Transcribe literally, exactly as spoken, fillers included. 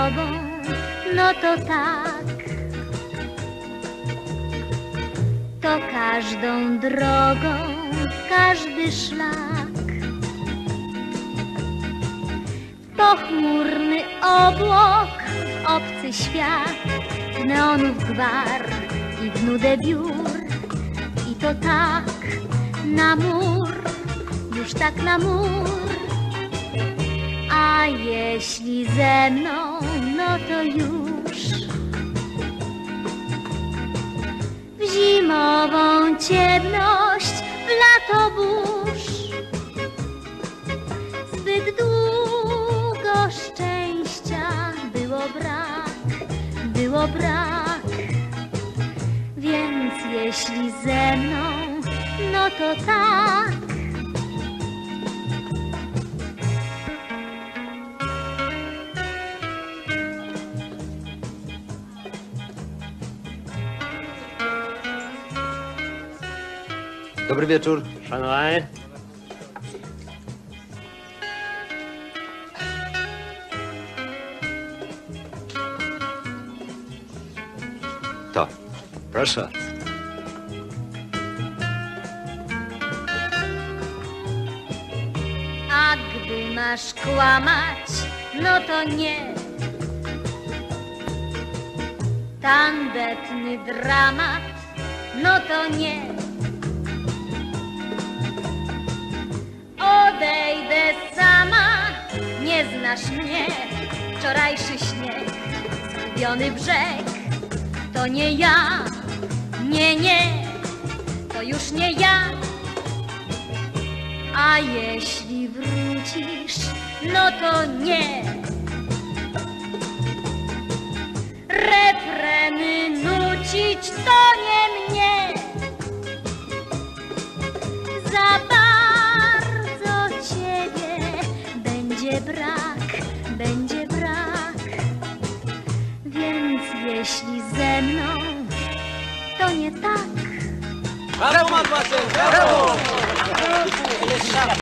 tobą, no to tak. To każdą drogą, każdy szlak. Pochmurny obłok, obcy świat, neonów gwar i w nudę biur. I to tak na mur, już tak na mur. A jeśli ze mną, no to już w zimową ciemność, w lato burz. Zbyt długo szczęścia było brak, było brak. Więc jeśli ze mną, no to tak. Dobry wieczór. Szanowany. To, proszę. A gdy masz kłamać, no to nie. Tandetny dramat, no to nie. Odejdę sama, nie znasz mnie. Wczorajszy śnieg, zgubiony brzeg. To nie ja, nie, nie, to już nie ja. A jeśli wrócisz, no to nie. Refreny nucić to nie mnie. Za bardzo ciebie będzie brak, będzie brak. Więc jeśli ze mną, to nie tak. Brawo, mademoiselle! Brawo!